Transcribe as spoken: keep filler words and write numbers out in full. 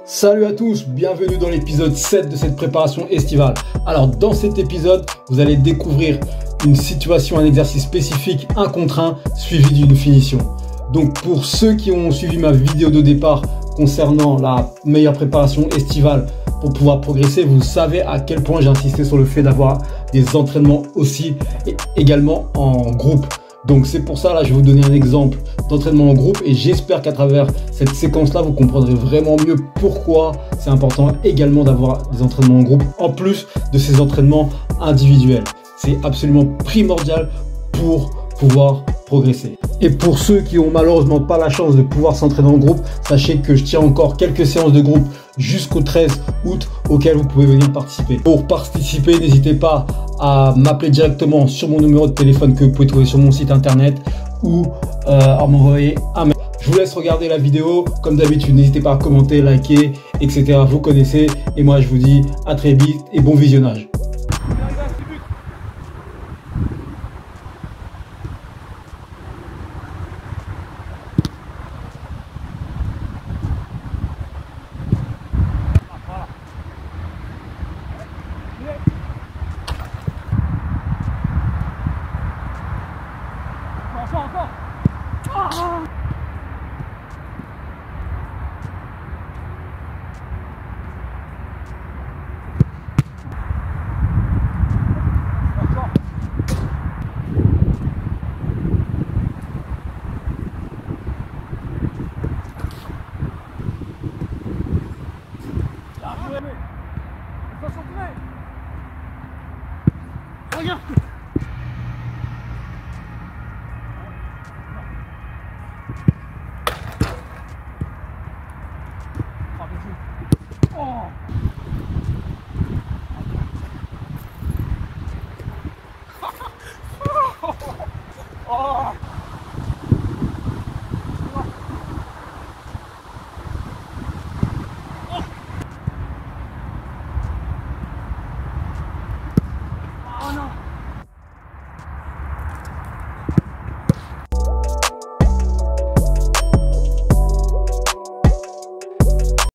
Salut à tous, bienvenue dans l'épisode sept de cette préparation estivale. Alors dans cet épisode, vous allez découvrir une situation, un exercice spécifique, un contre un, suivi d'une finition. Donc pour ceux qui ont suivi ma vidéo de départ concernant la meilleure préparation estivale pour pouvoir progresser, vous savez à quel point j'ai insisté sur le fait d'avoir des entraînements aussi et également en groupe. Donc c'est pour ça, là, je vais vous donner un exemple d'entraînement en groupe et j'espère qu'à travers cette séquence-là, vous comprendrez vraiment mieux pourquoi c'est important également d'avoir des entraînements en groupe en plus de ces entraînements individuels. C'est absolument primordial pour pouvoir progresser. Et pour ceux qui ont malheureusement pas la chance de pouvoir s'entraîner en groupe, sachez que je tiens encore quelques séances de groupe jusqu'au treize août auxquelles vous pouvez venir participer. Pour participer, n'hésitez pas à m'appeler directement sur mon numéro de téléphone que vous pouvez trouver sur mon site internet ou euh, à m'envoyer un mail. Je vous laisse regarder la vidéo. Comme d'habitude, n'hésitez pas à commenter, liker, et cetera. Vous connaissez. Et moi, je vous dis à très vite et bon visionnage. Encore, encore. Ah. Encore. Là, vous aimez. Il faut s'entraîner. Regarde. Oh. Oh.